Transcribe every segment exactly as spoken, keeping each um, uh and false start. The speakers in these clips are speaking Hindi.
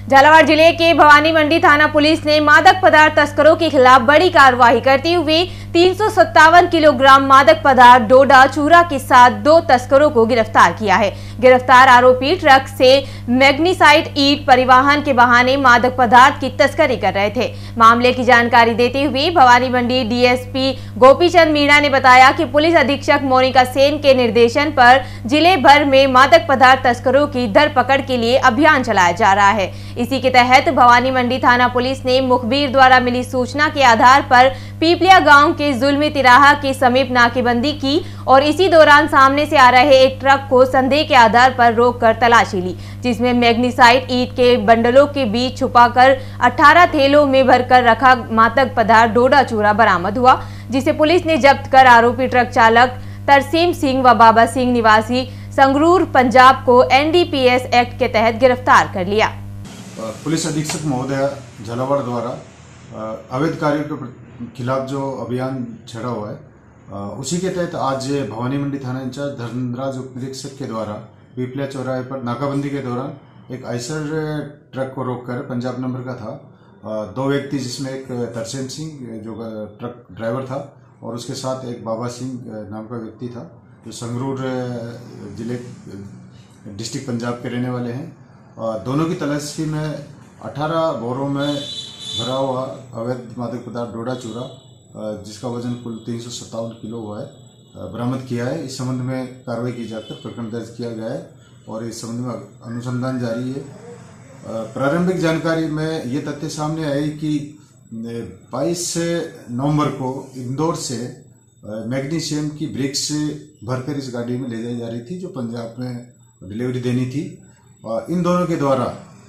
झालावाड़ जिले के भवानी मंडी थाना पुलिस ने मादक पदार्थ तस्करों के खिलाफ बड़ी कार्रवाई करते हुए तीन सौ सत्तावन किलोग्राम मादक पदार्थ डोडा चूरा के साथ दो तस्करों को गिरफ्तार किया है। गिरफ्तार आरोपी ट्रक से मैग्नीसाइट ईंट परिवहन के बहाने मादक पदार्थ की तस्करी कर रहे थे। मामले की जानकारी देते हुए भवानी मंडी डीएसपी गोपीचंद मीणा ने बताया कि पुलिस अधीक्षक मोनिका सेन के निर्देशन पर जिले भर में मादक पदार्थ तस्करों की धरपकड़ के लिए अभियान चलाया जा रहा है। इसी के तहत भवानी मंडी थाना पुलिस ने मुखबिर द्वारा मिली सूचना के आधार पर पीपलिया गांव के जुल्मी तिराहा के समीप नाकेबंदी की और इसी दौरान सामने से आ रहे एक ट्रक को संदेह के आधार पर रोककर तलाशी ली, जिसमें मैग्नीसाइट ईंट के बंडलों के बीच छुपाकर अठारह थैलों में भरकर रखा मादक पदार्थ डोडा चूरा बरामद हुआ, जिसे पुलिस ने जब्त कर आरोपी ट्रक चालक तरसीम सिंह व बाबा सिंह निवासी संगरूर पंजाब को एनडीपीएस एक्ट के तहत गिरफ्तार कर लिया। पुलिस अधीक्षक महोदय झालावाड़ द्वारा अवैध कार्यों के खिलाफ जो अभियान छड़ा हुआ है, उसी के तहत आज भवानी मंडी थाना इंचार्ज धर्मराज उप निरीक्षक के द्वारा पीपलिया चौराहे पर नाकाबंदी के दौरान एक आइसर ट्रक को रोककर पंजाब नंबर का था, दो व्यक्ति जिसमें एक तरसेम सिंह जो ट्रक ड्राइवर था और उसके साथ एक बाबा सिंह नाम का व्यक्ति था जो संगरूर जिले डिस्ट्रिक्ट पंजाब के रहने वाले हैं। दोनों की तलाशी में अठारह बोरों में भरा हुआ अवैध मादक पदार्थ डोडा चूरा जिसका वजन कुल तीन सौ सत्तावन किलो हुआ है बरामद किया है। इस संबंध में कार्रवाई की जाकर प्रकरण दर्ज किया गया है और इस संबंध में अनुसंधान जारी है। प्रारंभिक जानकारी में ये तथ्य सामने आए कि बाईस नवंबर को इंदौर से मैग्नीशियम की ब्रिक्स भरकर इस गाड़ी में ले जाई जा रही थी जो पंजाब में डिलीवरी देनी थी। इन दोनों के द्वारा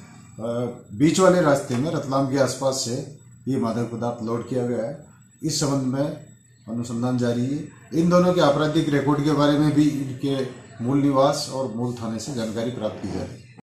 बीच वाले रास्ते में रतलाम के आसपास से ये मादक पदार्थ लोड किया गया है। इस संबंध में अनुसंधान जारी है। इन दोनों के आपराधिक रिकॉर्ड के बारे में भी इनके मूल निवास और मूल थाने से जानकारी प्राप्त की जा रही है।